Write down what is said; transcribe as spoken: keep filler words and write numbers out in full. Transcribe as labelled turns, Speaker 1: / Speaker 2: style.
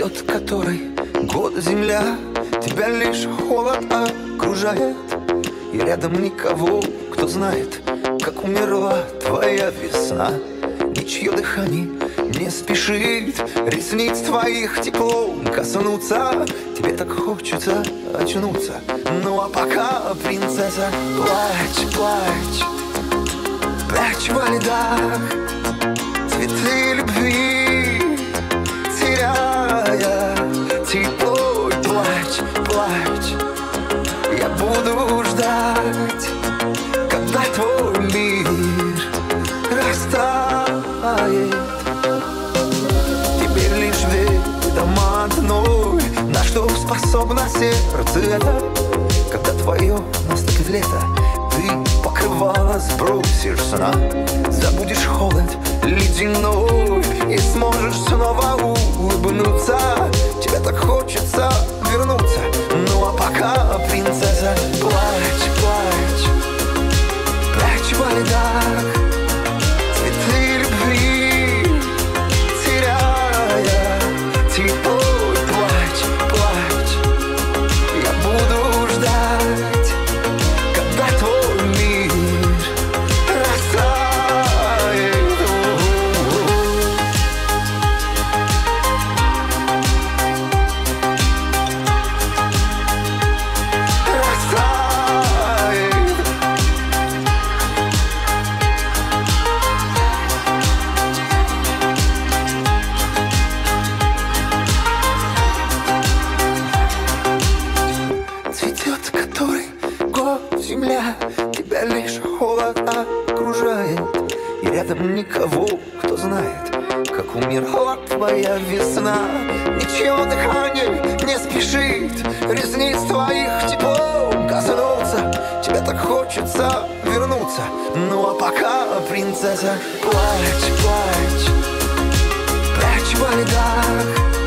Speaker 1: Цветет который год земля, тебя лишь холод окружает, и рядом никого, кто знает, как умерла твоя весна. Ничье дыхание не спешит ресниц твоих теплом коснуться. Тебе так хочется очнуться. Ну а пока, принцесса, плачь, плачь, плачь во льдах, цветы любви теряя тепло. Плачь, плачь, я буду ждать, когда твой мир растает. Теперь лишь ведомо одной, на что способно сердце это. Когда твое наступит лето, ты покрывало сбросишь сна, забудешь холод ледяной и сможешь снова улыбнуться. Тебе так хочется вернуться. Ну а пока, принцесса, плачь, плачь, плачь во льдах, цветы любви теряя тепло. Плачь, плачь, я буду ждать, когда твой мир растает. Цветет который год земля, тебя лишь холод окружает, и рядом никого, кто знает, как умерла твоя весна. Ничье дыхание не спешит ресниц твоих теплом коснуться. Тебе так хочется вернуться. Ну а пока, принцесса, плачь, плачь, плачь во льдах,